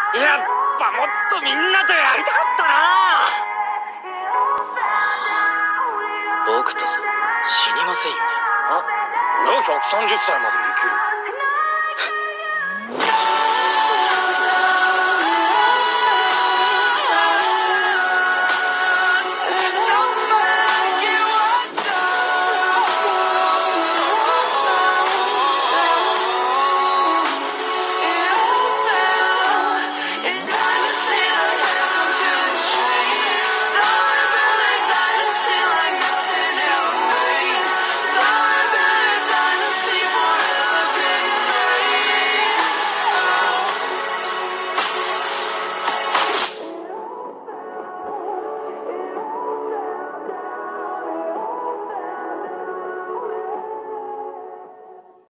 やっぱもっとみんなとやりたかったな。 僕とさ、死にませんよね。 俺は130歳まで生きる。